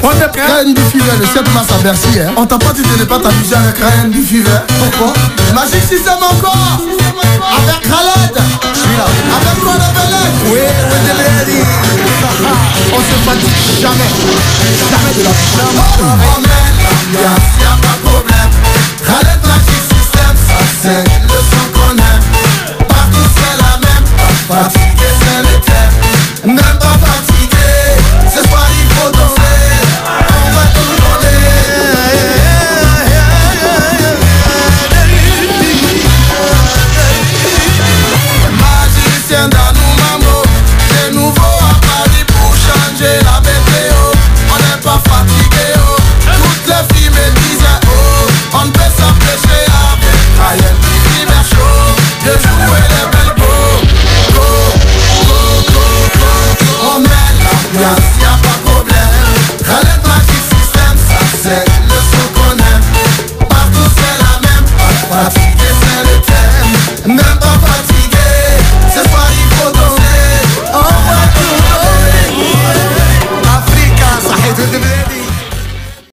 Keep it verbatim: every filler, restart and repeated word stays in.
On est Ryan du Fever le sept mars à Bercy. Hein. On t'a pas dit de ne pas t'amuser avec Ryan du Fever. Pourquoi? Magic System encore. Avec Khaled. Je suis là. Avec quoi la belette? Oui, oui, on se fatigue jamais. Jamais de la vie.